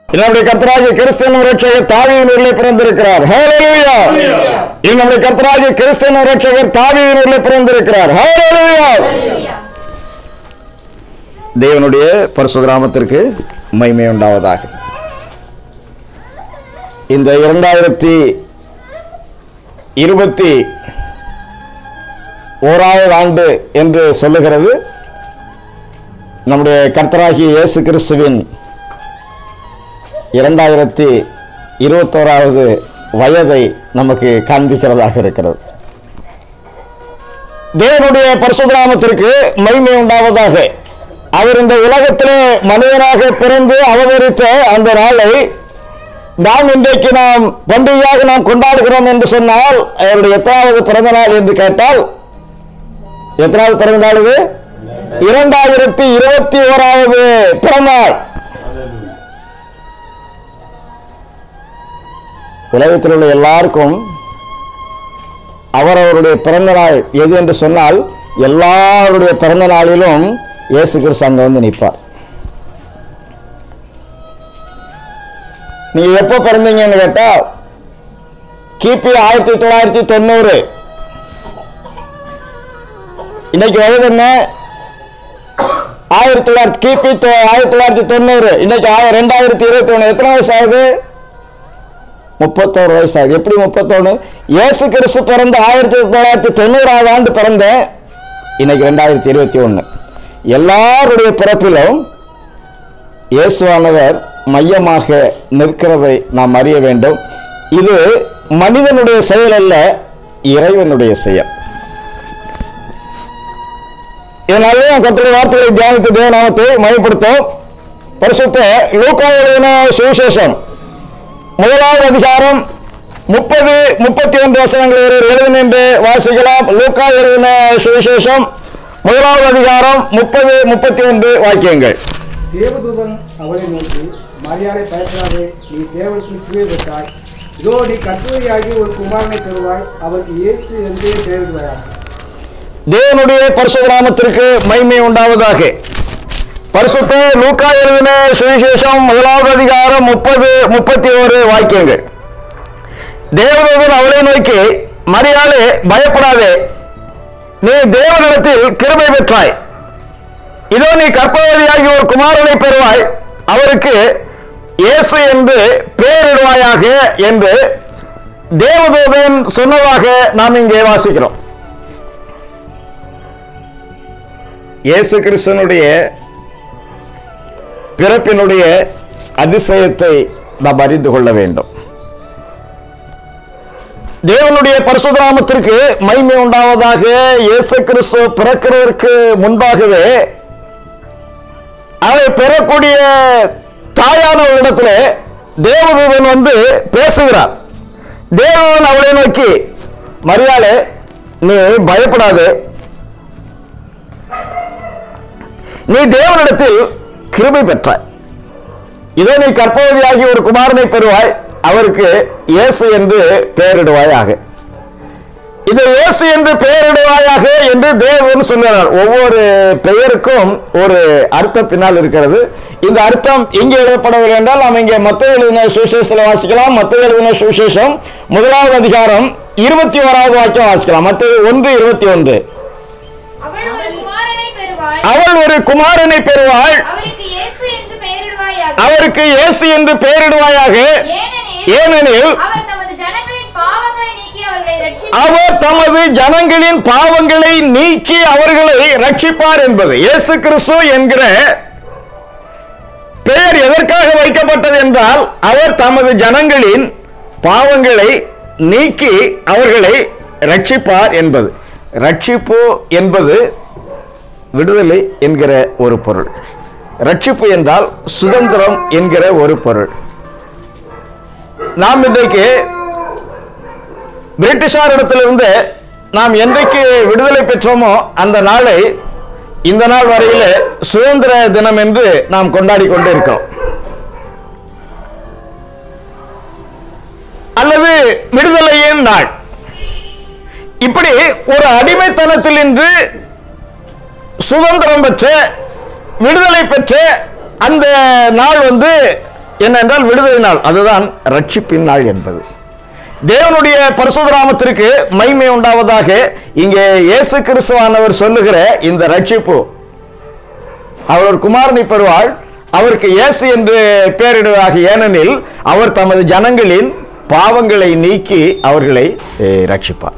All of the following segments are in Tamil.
நம்முடைய கர்த்தராகிய கிறிஸ்து என்னும் இரட்சகர் தாவீதின் ஊரிலே பிறந்திருக்கிறார். ஹல்லேலூயா. நம்முடைய கர்த்தராகிய கிறிஸ்து என்னும் இரட்சகர் தாவீதின் ஊரிலே பிறந்திருக்கிறார். ஹல்லேலூயா. தேவனுடைய பரிசுத்த நாமத்திற்கு மகிமை உண்டாவதாக. இந்த 2021 ஆண்டு என்று சொல்லுகிறது நம்முடைய கர்த்தராகிய இயேசு கிறிஸ்துவின் 2021 வயதை நமக்கு காண்பிக்கிறதாக இருக்கிறது. தேவனுடைய பரிசுத்த நாமத்திற்கு மகிமை உண்டாவதாக. அவர் இந்த உலகத்திலே மனிதனாக பிறந்து அவதரித்த அந்த நாளை இன்றைக்கு நாம் பண்டிகையாக நாம் கொண்டாடுகிறோம் என்று சொன்னால் அவருடைய எத்தனாவது பிறந்த நாள் என்று கேட்டால் எத்தனாவது பிறந்த நாள் இது? 2021 பிறந்த நாள். உலகத்தில் உள்ள எல்லாருக்கும் அவரவருடைய பிறந்த நாள் எது என்று சொன்னால் எல்லாருடைய பிறந்த நாளிலும் இயேசு கிறிஸ்து அங்க வந்து நிற்பார். நீங்க எப்போ பிறந்தீங்கன்னு கேட்டா கிபி 1990. இன்னைக்கு வயது என்ன? 1900. கிபி 1990. இன்னைக்கு 2021. எத்தனை வயசு ஆகுது? 31 வயசு ஆகுது. எப்படி 31? இயேசு கிறிஸ்து பிறந்த 1990 ஆண்டு பிறந்தேன். இன்னைக்கு 2021. எல்லாருடைய பிறப்பிலும் இயேசுவானவர் மையமாக நிற்கிறதை நாம் அறிய வேண்டும். இது மனிதனுடைய செயல் அல்ல, இறைவனுடைய செயல். இதனாலே கர்த்தருடைய வார்த்தைகளை தியானித்து தேவநாமத்தை மகிமைப்படுத்தும். பரிசுத்த லூக்கா எழுதின சுவிசேஷம் 1வது அதிகாரம் 30-31 வசனங்கள் எழுதும் என்று வாசிக்கலாம். லூக்கா எழுதின சுவிசேஷம் 1வது அதிகாரம் 30-31 வாக்கியங்கள். தேவதூதன் அவளை நோக்கி, மரியாதை பயப்படாதே, நீ தேவனுக்கு கிருபை பெற்றாய். இதோ நீ கர்த்தரியாகி ஒரு குமாரனை பெறுவாய், அவருக்கு இயேசு என்றே பெயரிடுவாயாக. தேவனுடைய பரிசுத்த நாமத்திற்கு மகிமை உண்டாவதாக. பரிசுத்த லூக்கா எழுதின சுவிசேஷம் 1வது அதிகாரம் 30-31 வாக்கியங்கள். தேவதூதன் அவளை நோக்கி, மரியாதை பயப்படாதே, நீ தேவனிடத்தில் கிருபை பெற்றாய். இதோ நீ கர்ப்பவதியாகி ஒரு குமாரனை பெறுவாய், அவருக்கு இயேசு என்று பெயரிடுவாயாக என்று தேவதூதன் சொன்னதாக நாம் இங்கே வாசிக்கிறோம். இயேசு கிறிஸ்துவினுடைய பிறப்பினுடைய அதிசயத்தை நாம் அறிந்து கொள்ள வேண்டும். தேவனுடைய பரிசுத்த நாமத்திற்கு மகிமை உண்டாவதாக. இயேசு கிறிஸ்து பிறக்கிறதற்கு முன்பாகவே அவர் பெறக்கூடிய தாயான இடத்துல தேவதூதன் வந்து பேசுகிறார். தேவதூதன் அவளை நோக்கி, மரியாதை நீ பயப்படாது, நீ தேவனிடத்தில் கிருபை பெற்றாய். இதோ நீ கர்ப்பவதியாகி ஒரு குமாரனை பெறுவாய், அவருக்கு இயேசு என்று பெயரிடுவாயாக. இது இயேசு என்று பெயரிடுவாயாக என்று தேவன் சொல்கிறார். ஒவ்வொரு பெயருக்கும் ஒரு அர்த்தம் பின்னால் இருக்கிறது. இந்த அர்த்தம் இங்கே எழுதப்படவில்லை என்றால் நாம் இங்கே மத்தேயு எழுதின சுவிசேஷத்தில் வாசிக்கலாம். மத்தேயு எழுதின சுவிசேஷம் 1வது அதிகாரம் 21வது வாக்கியம் வாசிக்கலாம். மத்தேயு 1:21. அவள் ஒரு குமாரனை பெறுவாள், அவருக்கு இயேசு என்று பெயரிடுவாயாக, ஏனெனில் அவர் தமது ஜனங்களின் பாவங்களை நீக்கி அவர்களை ரட்சிப்பார் என்பது. இயேசு கிறிஸ்து என்கிற பெயர் எதற்காக வைக்கப்பட்டது என்றால் அவர் தமது ஜனங்களின் பாவங்களை நீக்கி அவர்களை ரட்சிப்பார் என்பது. ரட்சிப்பு என்பது விடுதலை என்கிற ஒரு பொருள். ரட்சிப்பு என்றால் சுதந்திரம் என்கிற ஒரு பொருள். நாம் இன்றைக்கு பிரிட்டிஷாரிடத்திலிருந்து நாம் என்றைக்கு விடுதலை பெற்றோமோ அந்த நாளை இந்த நாள் வரையில் சுதந்திர தினம் என்று நாம் கொண்டாடி கொண்டு இருக்கிறோம். அல்லது விடுதலையின் நாள். இப்படி ஒரு அடிமைத்தனத்தில் இன்று சுதந்திரம் பெற்ற விடுதலை பெற்ற அந்த நாள் வந்து என்னென்றால் விடுதலை நாள், அதுதான் ரட்சிப்பின் நாள் என்பது. தேவனுடைய பரிசுத்த நாமத்திற்கு மகிமை உண்டாவதாக. இங்கே இயேசு கிறிஸ்துவானவர் சொல்லுகிற இந்த ரட்சிப்பு, அவர் குமாரனை பெறுவாள், அவருக்கு இயேசு என்று பெயரிடுவதாக. ஏனெனில் அவர் தமது ஜனங்களின் பாவங்களை நீக்கி அவர்களை ரட்சிப்பார்.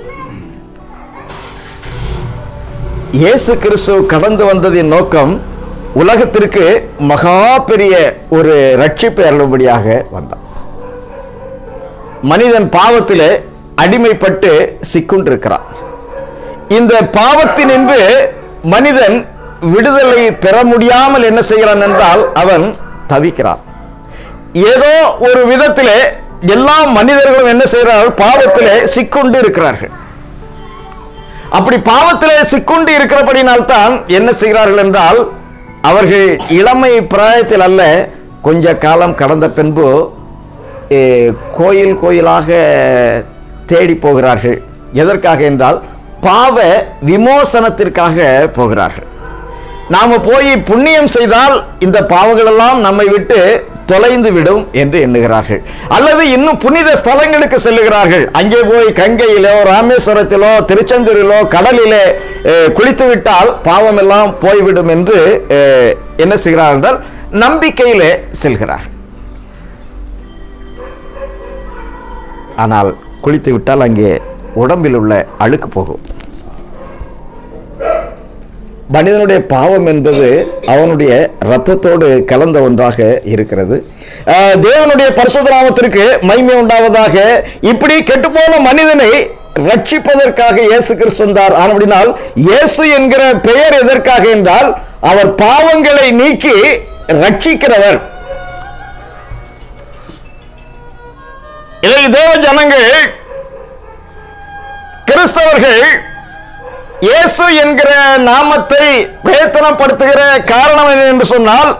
இயேசு கிறிஸ்து கடந்து வந்ததின் நோக்கம் உலகத்திற்கு மகா பெரிய ஒரு ரட்சிப்பை அருளும்படியாக வந்தார். மனிதன் பாவத்திலே அடிமைப்பட்டு சிக்குண்டிருக்கிறான். இந்த பாவத்தினின்று மனிதன் விடுதலை பெற முடியாமல் என்ன செய்கிறான் என்றால் அவன் தவிக்கிறான். ஏதோ ஒரு விதத்திலே எல்லா மனிதர்களும் என்ன செய்கிறார்கள்? பாவத்திலே சிக்குண்டு இருக்கிறார்கள். அப்படி பாவத்திலே சிக்குண்டு இருக்கிறபடினால்தான் என்ன செய்கிறார்கள் என்றால், அவர்கள் இளமை பிராயத்தில் அல்ல, கொஞ்ச காலம் கடந்த பின்பு கோயில் கோயிலாக தேடி போகிறார்கள். எதற்காக என்றால் பாவ விமோசனத்திற்காக போகிறார்கள். நாம் போய் புண்ணியம் செய்தால் இந்த பாவங்களெல்லாம் நம்மை விட்டு தொலைந்து விடும் என்று எண்ணுகிறார்கள். அல்லது இன்னும் புனித ஸ்தலங்களுக்கு செல்லுகிறார்கள். அங்கே போய் கங்கையிலோ ராமேஸ்வரத்திலோ திருச்செந்தூரிலோ கடலிலே குளித்து விட்டால் பாவம் எல்லாம் போய்விடும் என்று என்ன செய்கிறார்கள் என்றால் நம்பிக்கையிலே செல்கிறார். ஆனால் குளித்து விட்டால் அங்கே உடம்பில் உள்ள அழுக்கு போகும். மனிதனுடைய பாவம் என்பது அவனுடைய இரத்தத்தோடு கலந்த ஒன்றாக இருக்கிறது. தேவனுடைய பரிசுத்த நாமத்திற்கு மகிமை உண்டாவதாக. இப்படி கெட்டுப்போன மனிதனை ரட்சிப்பதற்காக இயேசு கிறிஸ்து வந்தார். ஆனபடினால் இயேசு என்கிற பெயர் எதற்காக என்றால் அவர் பாவங்களை நீக்கி ரட்சிக்கிறவர். இதை தேவ ஜனங்கள் கிறிஸ்தவர்கள் இயேசு என்கிற நாமத்தை பிரயத்தனப்படுத்துகிற காரணம் என்ன என்று சொன்னால்,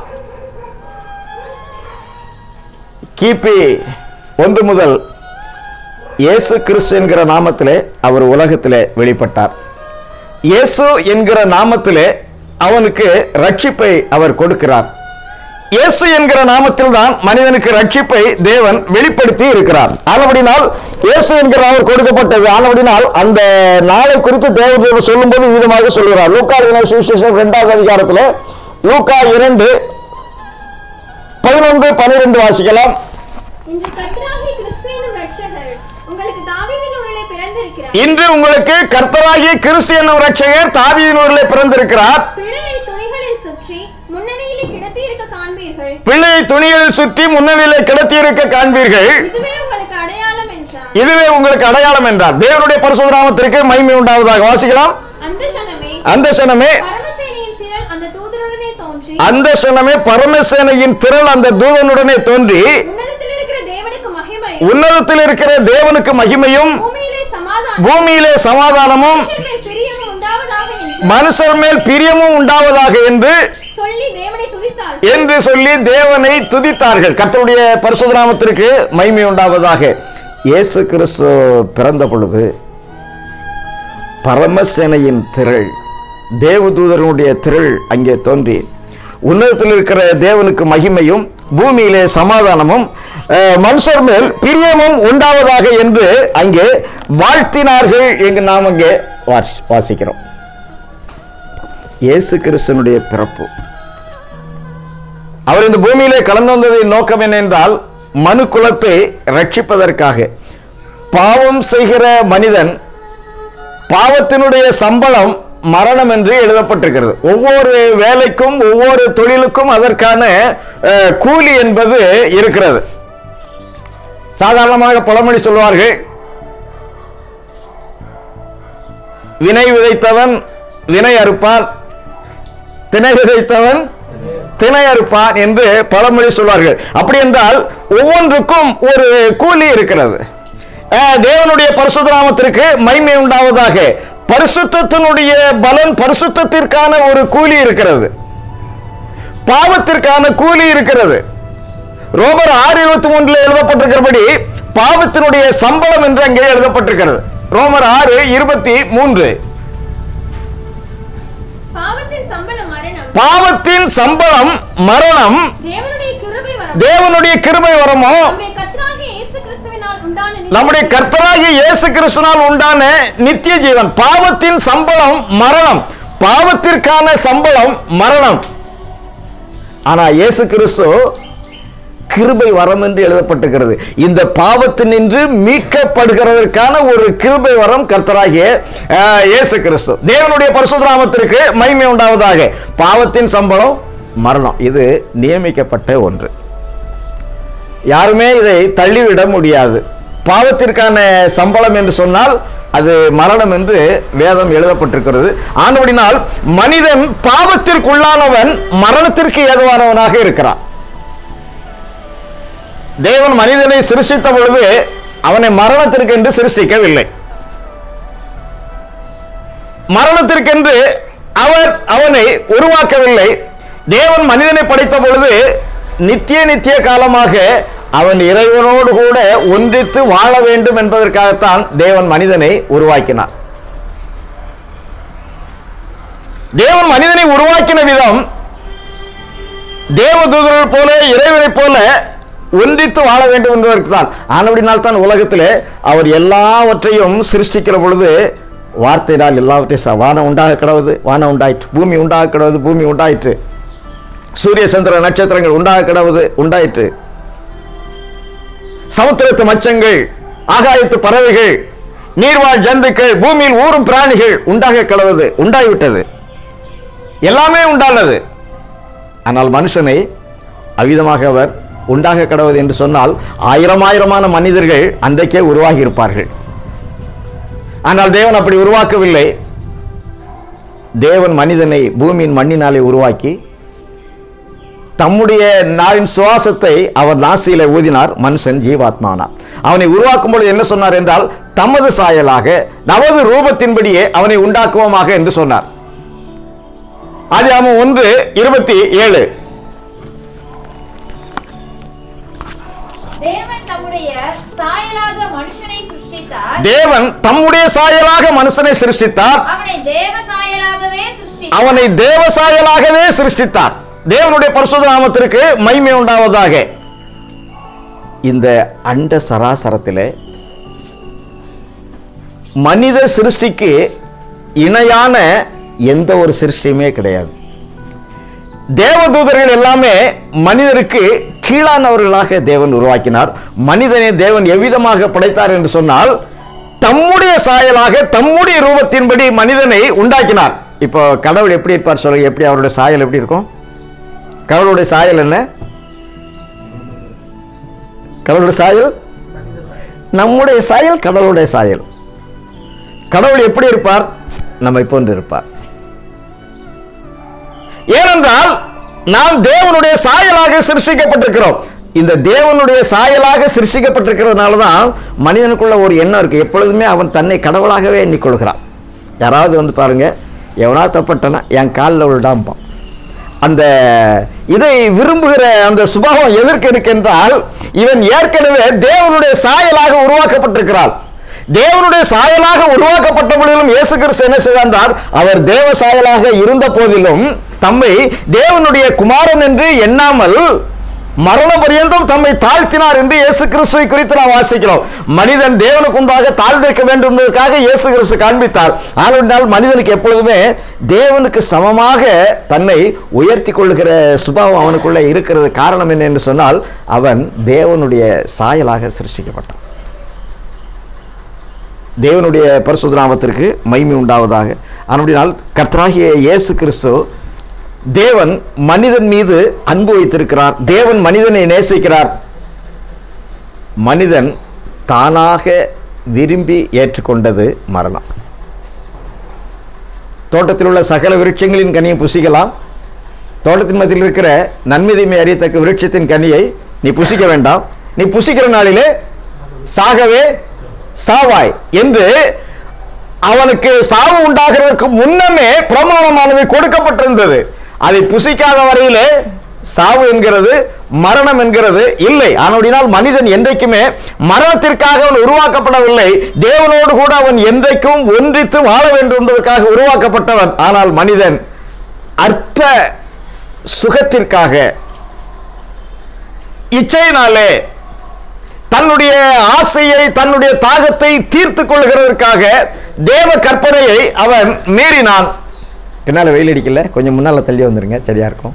கிபி 1 முதல் இயேசு கிறிஸ்து என்கிற நாமத்திலே அவர் உலகத்திலே வெளிப்பட்டார். இயேசு என்கிற நாமத்திலே அவனுக்கு ரட்சிப்பை அவர் கொடுக்கிறார். இயேசு என்கிற நாமத்தில் தான் மனிதனுக்கு ரட்சிப்பை தேவன் வெளிப்படுத்தி இருக்கிறார். ஆனபடினால் இயேசு என்கிற அவர் கொடுக்கப்பட்டது. ஆனபடினால் அந்த நாளை குறித்து தேவதேவர் சொல்லும்போது விதமாக சொல்கிறார். லூக்கா சுவிசேஷம் 2வது அதிகாரத்தில் லூக்கா 2:11-12 வாசிக்கலாம். இன்று உங்களுக்கு கர்த்தராகிய கிறிஸ்து என்னும் இரட்சகர் தாவீதின் ஊரிலே பிறந்திருக்கிறார். பிள்ளையை துணிகளில் சுற்றி முன்னணியிலே கிடத்தியிருக்க காண்பீர்கள். இதுவே உங்களுக்கு அடையாளம் என்றார். தேவனுடைய பரிசுத்த நாமத்திற்கு மகிமை உண்டாவதாக. வாசிக்கலாம். அந்த சனமே பரமசேனையின் திரள் அந்த தூதனுடனே தோன்றி உன்னதத்தில் இருக்கிற தேவனுக்கு மகிமையும் பூமியிலே சமாதானமும் மனுஷர் மேல் பிரியமும் உண்டாவதாக என்று சொல்லி தேவனை துதித்தார்கள். கர்த்தருடைய பரிசுத்த நாமத்திற்கு மகிமை உண்டாவதாக. இயேசு கிறிஸ்து பிறந்த பொழுது பரமசேனையின் திரள், தேவதூதர்களுடைய திரள் அங்கே தோன்றி உன்னதத்தில் இருக்கிற தேவனுக்கு மகிமையும் பூமியிலே சமாதானமும் மனுஷர் மேல் பிரியமும் உண்டாவதாக என்று அங்கே வாழ்த்தினார்கள் என்று நாம் அங்கே வாசிக்கிறோம். இயேசு கிறிஸ்துவினுடைய பிறப்பு, அவர் இந்த பூமியிலே கலந்து வந்ததின் நோக்கம் என்ன என்றால் மனு குலத்தை ரட்சிப்பதற்காக. பாவம் செய்கிற மனிதன் பாவத்தினுடைய சம்பளம் மரணம் என்று எழுதப்பட்டிருக்கிறது. ஒவ்வொரு வேலைக்கும் ஒவ்வொரு தொழிலுக்கும் அதற்கான கூலி என்பது இருக்கிறது. சாதாரணமாக பழமொழி சொல்வார்கள், வினை விதைத்தவன் வினை அறுப்பான், திணை விதைத்தவன் திணை அறுப்பான் என்று பழமொழி சொல்வார்கள். அப்படி என்றால் ஒவ்வொன்றுக்கும் ஒரு கூலி இருக்கிறது. தேவனுடைய பரிசுத்த நாமத்திற்கு மகிமை உண்டாவதாக. பரிசுத்தத்தினுடைய பலன், பரிசுத்தத்திற்கான ஒரு கூலி இருக்கிறது, பாவத்திற்கான கூலி இருக்கிறது. ரோமர் 6:23 எழுதப்பட்டிருக்கிறபடி பாவத்தினுடைய சம்பளம் என்று அங்கே எழுதப்பட்டிருக்கிறது. ரோமர் 6:23. பாவத்தின் சம்பளம் மரணம், தேவனுடைய கிருபை வரமோ நம்முடைய கர்த்தராகிய இயேசு கிறிஸ்துவினால் உண்டான நித்திய ஜீவன். பாவத்தின் சம்பளம் மரணம், பாவத்திற்கான சம்பளம் மரணம். ஆனா இயேசு கிறிஸ்து கிருபை வரம் என்று எழுதப்பட்டிருக்கிறது. இந்த பாவத்தினின்று மீட்கப்படுகிறதற்கான ஒரு கிருபை வரம் கர்த்தராகிய இயேசு கிறிஸ்து. தேவனுடைய பரிசுத்த நாமத்திற்கு மகிமை உண்டாவதாக. பாவத்தின் சம்பளம் மரணம், இது நியமிக்கப்பட்ட ஒன்று. யாருமே இதை தள்ளிவிட முடியாது. பாவத்திற்கான சம்பளம் என்று சொன்னால் அது மரணம் என்று வேதம் எழுதப்பட்டிருக்கிறது. ஆனபடினால் மனிதன் பாவத்திற்குள்ளானவன் மரணத்திற்கு ஏதுவானவனாக இருக்கிறான். தேவன் மனிதனை சிருஷ்டித்த பொழுது அவனை மரணத்திற்கென்று சிருஷ்டிக்கவில்லை. மரணத்திற்கென்று அவனை உருவாக்கவில்லை. தேவன் மனிதனை படைத்த பொழுது நித்திய காலமாக அவன் இறைவனோடு கூட ஒன்றித்து வாழ வேண்டும் என்பதற்காகத்தான் தேவன் மனிதனை உருவாக்கினார். தேவன் மனிதனை உருவாக்கின விதம் தேவதூதர்கள் போல இறைவனை போல ஒன்றித்து வாழ வேண்டும் என்பதற்கு தான். ஆனபடினால் தான் உலகத்திலே அவர் எல்லாவற்றையும் சிருஷ்டிக்கிற பொழுது வார்த்தையினால் எல்லாவற்றையும் வானம் உண்டாக கிடவது, வானம் உண்டாயிற்று. பூமி உண்டாக கிடவது, பூமி உண்டாயிற்று. சூரிய சந்திர நட்சத்திரங்கள் உண்டாக கிடவது, உண்டாயிற்று. சமுத்திரத்து மச்சங்கள், ஆகாயத்து பறவைகள், நீர்வாழ் ஜந்துக்கள், பூமியில் ஊறும் பிராணிகள் உண்டாக கிடவது, உண்டாகிவிட்டது. எல்லாமே உண்டானது. ஆனால் மனுஷனை அவ்விதமாக அவர் உண்டாக கிடவது என்று சொன்னால் ஆயிரமான மனிதர்கள் அன்றைக்கே உருவாகி இருப்பார்கள். ஆனால் தேவன் அப்படி உருவாக்கவில்லை. தேவன் மனிதனை பூமியின் மண்ணினாலே உருவாக்கி தம்முடைய நாவின் சுவாசத்தை அவர் நாசியிலே ஊதினார். மனுஷன் ஜீவாத்மானார். அவனை உருவாக்கும் பொழுது என்ன சொன்னார் என்றால், தமது சாயலாக நமது ரூபத்தின்படியே அவனை உண்டாக்குவோமாக என்று சொன்னார். ஆதியாகமம் 1:27. தேவன் தம்முடைய சாயலாக மனுஷனை சிருஷ்டித்தார். அவனை தேவ சாயலாகவே சிருஷ்டித்தார். தேவனுடைய பரிசுத்த நாமத்திற்கு மகிமை உண்டாவதாக. இந்த அண்ட சராசரத்திலே மனித சிருஷ்டிக்கு இணையான எந்த ஒரு சிருஷ்டியுமே கிடையாது. தேவதூதர்கள் எல்லாமே மனிதருக்கு கீழானவர்களாக தேவன் உருவாக்கினார். மனிதனை தேவன் எவ்விதமாக படைத்தார் என்று சொன்னால், தம்முடைய சாயலாக தம்முடைய ரூபத்தின்படி மனிதனை உண்டாக்கினார். இப்போ கடவுள் எப்படி இருப்பார் சொல்லுங்க? எப்படி அவருடைய சாயல் எப்படி இருக்கும்? கடவுளுடைய சாயல் என்ன? கடவுளுடைய சாயல் நம்முடைய சாயல், கடவுளுடைய சாயல். கடவுள் எப்படி இருப்பார்? நம்மை போன்று இருப்பார். ஏனென்றால் நாம் தேவனுடைய சாயலாக சிருஷ்டிக்கப்பட்டிருக்கிறோம். இந்த தேவனுடைய சாயலாக சிருஷ்டிக்கப்பட்டிருக்கிறதுனால தான் மனிதனுக்குள்ள ஒரு எண்ணம் இருக்கு. எப்பொழுதுமே அவன் தன்னை கடவுளாகவே எண்ணிக்கொள்கிறான். யாராவது வந்து பாருங்க, எவனா தப்பட்டனா என் காலில் விடாம்பான். அந்த இதை விரும்புகிற அந்த சுபாவம் எதற்கு இருக்கின்றால், இவன் ஏற்கனவே தேவனுடைய சாயலாக உருவாக்கப்பட்டிருக்கிறார். தேவனுடைய சாயலாக உருவாக்கப்பட்ட பொழுதிலும் இயேசு கிறிஸ்து என்ன செய்தார்? அவர் தேவ சாயலாக இருந்த போதிலும் தம்மை தேவனுடைய குமாரன் என்று எண்ணாமல் மரண பரியந்தம் தம்மை தாழ்த்தினார் என்று இயேசு கிறிஸ்துவை குறித்து நாம் வாசிக்கிறோம். மனிதன் தேவனுக்கு முன்பாக தாழ்ந்திருக்க வேண்டும் என்பதற்காக இயேசு கிறிஸ்து காண்பித்தார். ஆனால் மனிதனுக்கு எப்பொழுதுமே தேவனுக்கு சமமாக தன்னை உயர்த்தி கொள்ளுகிற சுபாவம் அவனுக்குள்ளே இருக்கிறது. காரணம் என்ன என்று சொன்னால், அவன் தேவனுடைய சாயலாக சிருஷ்டிக்கப்பட்டான். தேவனுடைய பரிசுத்த நாமத்திற்கு மகிமை உண்டாவதாக. அப்படினால் கர்த்தராகிய இயேசு கிறிஸ்து தேவன் மனிதன் மீது அன்பு வைத்திருக்கிறார். தேவன் மனிதனை நேசிக்கிறார். மனிதன் தானாக விரும்பி ஏற்றுக்கொண்டது மரணம். தோட்டத்தில் உள்ள சகல விருட்சங்களின் கனியை புசிக்கலாம். தோட்டத்தின் மத்தியில் இருக்கிற நன்மை தீமை அறியத்தக்க விருட்சத்தின் கனியை நீ புசிக்க வேண்டாம். நீ புசிக்கிற நாளிலே சாகவே சாவாய் என்று அவனுக்கு சாவு உண்டாகிறதுக்கு முன்னமே பிரமாணமானது கொடுக்கப்பட்டிருந்தது. அதை புசிக்காத வரையிலே சாவு என்கிறது, மரணம் என்கிறது இல்லை. ஆனால் மனிதன் என்றைக்குமே மரணத்திற்காக அவன் உருவாக்கப்படவில்லை. தேவனோடு கூட அவன் என்றைக்கும் ஒன்றித்து வாழ வேண்டும் என்பதற்காக உருவாக்கப்பட்டவன். ஆனால் மனிதன் அற்ப சுகத்திற்காக இச்சையினாலே தன்னுடைய ஆசையை, தன்னுடைய தாகத்தை தீர்த்து கொள்கிறதற்காக தேவ கற்பனையை அவன் மீறினான். பின்னால வெயில் அடிக்கல, கொஞ்சம் முன்னால தள்ளி வந்துருங்க, சரியா இருக்கும்.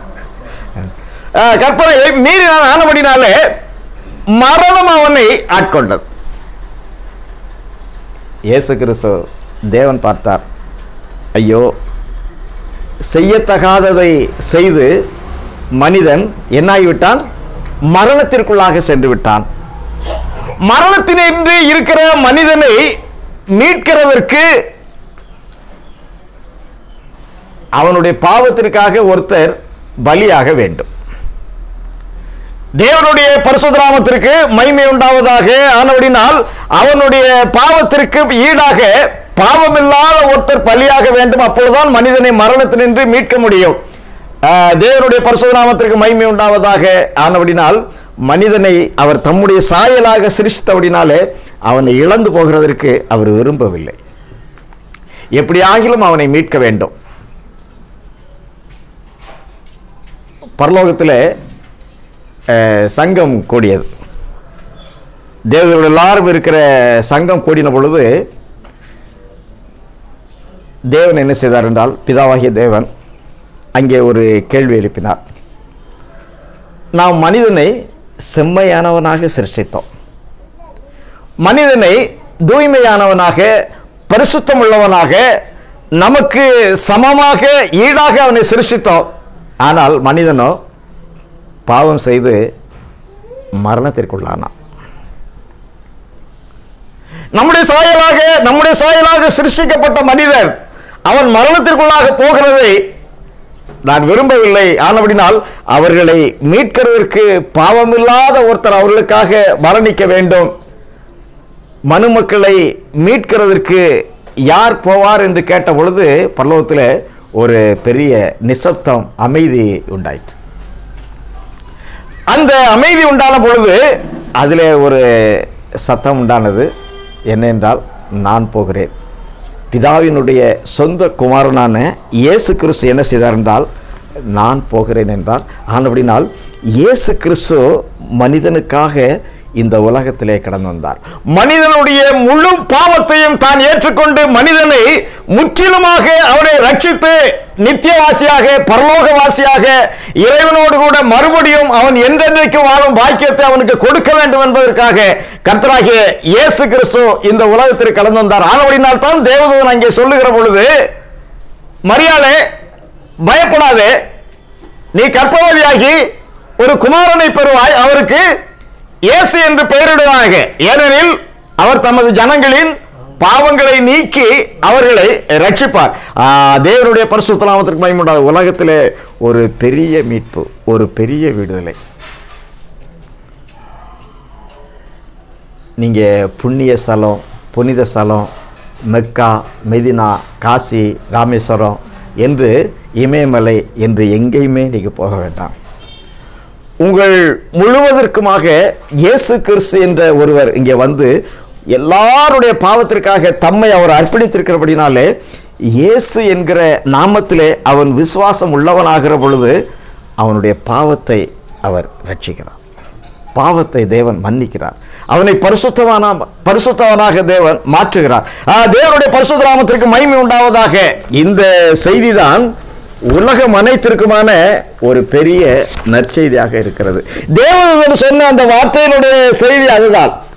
கற்பனையை மீறினான். ஆனபடினாலே மரணம் அவனை ஆட்கொண்டது. இயேசு கிறிஸ்து தேவன் பார்த்தார், ஐயோ, செய்யத்தகாததை செய்து மனிதன் என்னாகிவிட்டான்? மரணத்திற்குள்ளாக சென்று விட்டான். மரணத்தினின்று இருக்கிற மனிதனை மீட்கிறதற்கு அவனுடைய பாவத்திற்காக ஒருத்தர் பலியாக வேண்டும். தேவனுடைய பரிசுத்த நாமத்திற்கு மகிமை உண்டாவதாக. ஆனபடினால் அவனுடைய பாவத்திற்கு ஈடாக பாவமில்லாத ஒருத்தர் பலியாக வேண்டும். அப்பொழுதுதான் மனிதனை மரணத்தினின்று மீட்க முடியும். தேவனுடைய பரிசுத்த நாமத்திற்கு மகிமை உண்டாவதாக. ஆனபடினால் மனிதனை அவர் தம்முடைய சாயலாக சிருஷ்டித்தபடினாலே அவனை இழந்து போகிறதற்கு அவர் விரும்பவில்லை. எப்படி ஆகிலும் அவனை மீட்க வேண்டும். பரலோகத்தில் சங்கம் கூடியது. தேவர்கள் எல்லாரும் இருக்கிற சங்கம் கூடின பொழுது தேவன் என்ன செய்தார் என்றால், பிதாவாகிய தேவன் அங்கே ஒரு கேள்வி எழுப்பினார். நாம் மனிதனை செம்மையானவனாக சிருஷ்டித்தோம், மனிதனை தூய்மையானவனாக, பரிசுத்தம் உள்ளவனாக, நமக்கு சமமாக ஈடாக அவனை சிருஷ்டித்தோம். ஆனால் மனிதனோ பாவம் செய்து மரணத்திற்குள்ளானான். நம்முடைய சாயலாக சிருஷ்டிக்கப்பட்ட மனிதன் அவன் மரணத்திற்குள்ளாக போகிறதை நான் விரும்பவில்லை. ஆனபடினால் அவர்களை மீட்கிறதற்கு பாவமில்லாத ஒருத்தர் அவர்களுக்காக மரணிக்க வேண்டும். மனுமக்களை மீட்கிறதற்கு யார் போவார் என்று கேட்ட பொழுது பரலோகத்தில் ஒரு பெரிய நிசப்தம், அமைதி உண்டாயிற்று. அந்த அமைதி உண்டான பொழுது அதில் ஒரு சத்தம் உண்டானது. என்னென்றால், நான் போகிறேன். பிதாவினுடைய சொந்த குமாரனான இயேசு கிறிஸ்து என்ன செய்தார் என்றால், நான் போகிறேன் என்றார். ஆனபடினால் இயேசு கிறிஸ்து மனிதனுக்காக இந்த உலகத்திலே கடந்து வந்தார். மனிதனுடைய முழு பாவத்தையும் தான் ஏற்றுக்கொண்டு மனிதனை முற்றிலுமாக அவனை ரட்சித்து நித்தியவாசியாக, பரலோகவாசியாக, இறைவனோடு கூட மறுபடியும் அவன் என்றென்றைக்கு வாழும் பாக்கியத்தை அவனுக்கு கொடுக்க வேண்டும் என்பதற்காக கர்த்தராகிய இயேசு கிறிஸ்து இந்த உலகத்திற்கு கடந்து வந்தார். ஆனபடினால் தான் தேவதூதன் அங்கே சொல்லுகிற பொழுது, மரியாளே, பயப்படாதே, நீ கர்ப்பவதியாகி ஒரு குமாரனை பெறுவாய், அவருக்கு இயேசு என்று பெயரிடுவாங்க. ஏனெனில் அவர் தமது ஜனங்களின் பாவங்களை நீக்கி அவர்களை ரட்சிப்பார். தேவனுடைய பரிசுத்த நாமத்திற்கு மகிமை உண்டாக. உலகத்திலே ஒரு பெரிய மீட்பு, ஒரு பெரிய விடுதலை. நீங்கள் புண்ணிய ஸ்தலம், புனித ஸ்தலம், மெக்கா, மெதினா, காசி, ராமேஸ்வரம் என்று இமயமலை என்று எங்கேயுமே நீங்கள் போக வேண்டாம். உங்கள் முழுவதற்குமாக இயேசு கிறிஸ்து என்ற ஒருவர் இங்கே வந்து எல்லாருடைய பாவத்திற்காக தம்மை அவர் அர்ப்பணித்திருக்கிறபடினாலே, இயேசு என்கிற நாமத்திலே அவன் விசுவாசம் உள்ளவனாகிற பொழுது அவனுடைய பாவத்தை அவர் ரட்சிக்கிறார். பாவத்தை தேவன் மன்னிக்கிறார். அவனை பரிசுத்தவனாக தேவன் மாற்றுகிறார். தேவனுடைய பரிசுத்த நாமத்திற்கு மகிமை உண்டாவதாக. இந்த செய்திதான் உலகம் அனைத்திற்குமான ஒரு பெரிய நற்செய்தியாக இருக்கிறது. தேவன் சொன்ன அந்த வார்த்தையினுடைய செய்தி அதுதான்.